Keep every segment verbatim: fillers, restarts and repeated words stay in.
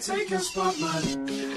take your spotlight.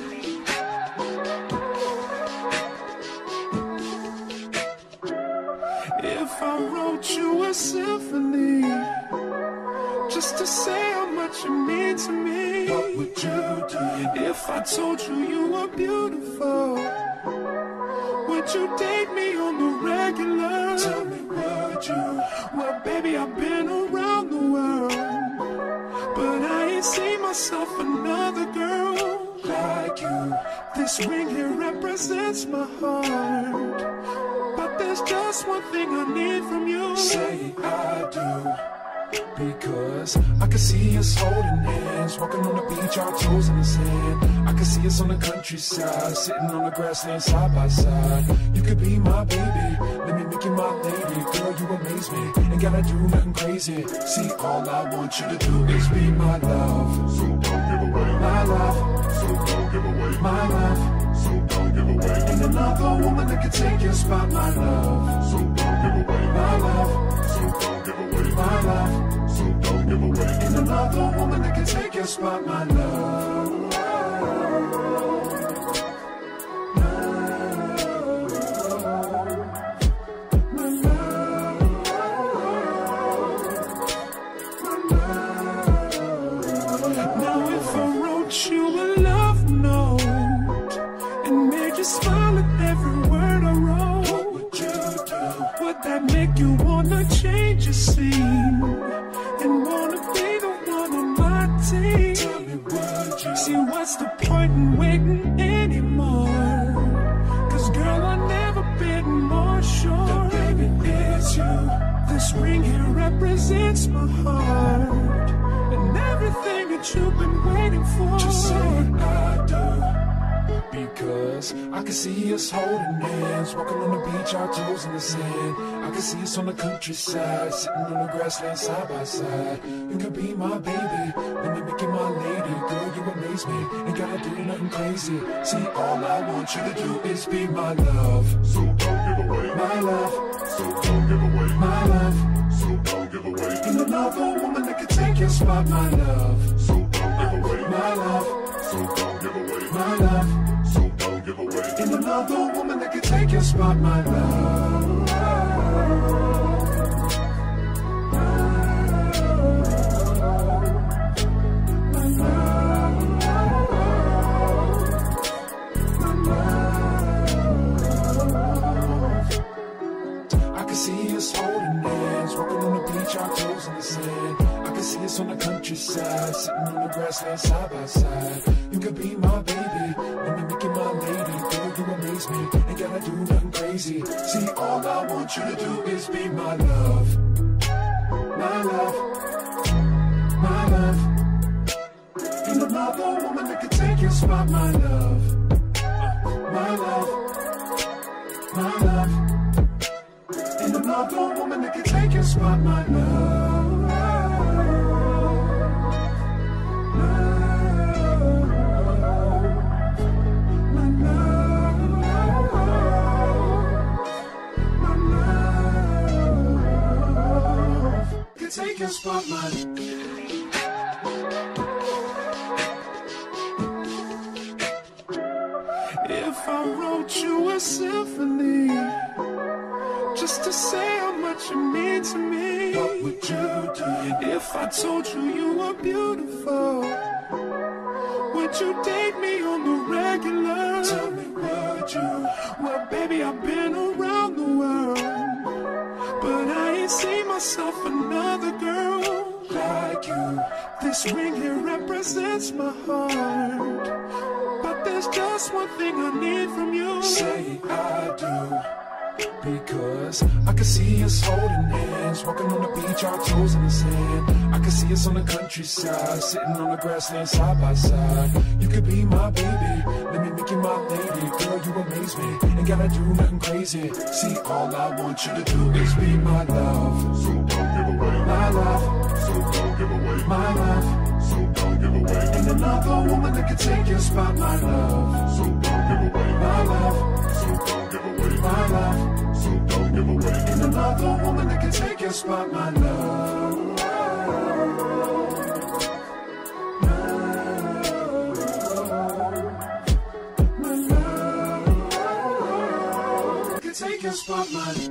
If I wrote you a symphony, just to say how much you mean to me, what would you do? If I told you you were beautiful, would you date me on the regular? Tell me, would you? Well, baby, I've been around the world, but I ain't seen myself another girl like you. This ring here represents my heart, but there's just one thing I need from you. Say I do. Because I can see us holding hands, walking on the beach, our toes in the sand. I can see us on the countryside, sitting on the grassland side by side. You could be my baby, let me make you my lady. Girl, you amaze me, ain't gotta do nothing crazy. See, all I want you to do is be my love. So don't give away my love. So don't give away my love. So don't give away. Ain't another woman that can take your spot, my love. So don't give away my love. So don't give away my love. So don't give away. Ain't another woman that can take your spot, my love. My love. Now if I wrote you a love note and made you smile at every word I wrote, what would you do? Would that make you wanna change your scene and wanna be the one on my team? Tell me, would you? See, what's the point in waiting anymore? Cause girl, I've never been more sure that baby it's you. This ring here represents my heart and everything that you've been waiting for. Just say I do. Because I can see us holding hands, walking on the beach, our toes in the sand. I can see us on the countryside, sitting on the grassland side by side. You can be my baby, let me make you my lady. Girl, you amaze me, ain't gotta do nothing crazy. See, all I want you to do is be my love. So don't give away my love. So don't give away my love. So don't give away. Ain't another woman that can take your spot, my love. So don't give away my love. So don't give away my love. So don't give away. Ain't another woman that can take your spot, my love. My love. My love. I can see us holding hands, walking on the beach, our toes in the sand. I can see us on the countryside, sitting on the grassland side by side. You could be my baby, let me make you my lady. Girl, you amaze me, ain't gotta do nothing crazy. See, all I want you to do is be my love. My love. My love. Ain't another woman that can take your spot, my love. My love. My love. Ain't another woman that can take your spot, my love. Take your spotlight. If I wrote you a symphony, just to say how much you mean to me, what would you do? If I told you you were beautiful, would you date me on the regular? Tell me, would you? Well, baby, I've been around the world, but I ain't seen myself another girl like you. This ring here represents my heart, but there's just one thing I need from you. Say I do. Because I can see us holding hands, walking on the beach, our toes in the sand. I can see us on the countryside, sitting on the grassland side by side. You could be my baby, let me make you my lady. Girl, you amaze me, ain't gotta do nothing crazy. See, all I want you to do is be my love. So don't give away my love. So don't give away my love. So don't give away. Ain't another woman that can take your spot, my love. So don't give away my love. So don't give away my love. So don't give away. Ain't another woman that can take your spot, my love. My love. spotlight.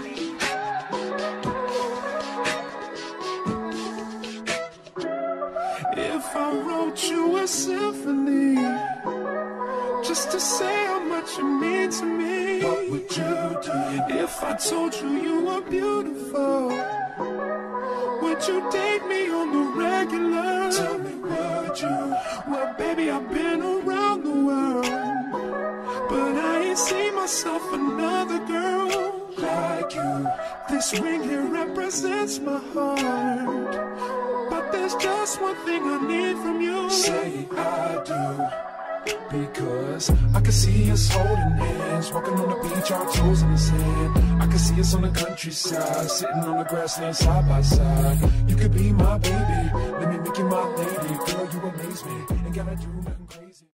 If I wrote you a symphony, just to say how much you mean to me, what would you do? If I told you you were beautiful, would you date me on the regular? Tell me, would you? Well, baby, I've been around the world, but I ain't seen myself another girl like you. This ring here represents my heart, but there's just one thing I need from you. Say I do, because I can see us holding hands, walking on the beach, our toes in the sand. I can see us on the countryside, sitting on the grassland side by side. You could be my baby, let me make you my lady. Girl, you amaze me, ain't gotta do nothing crazy.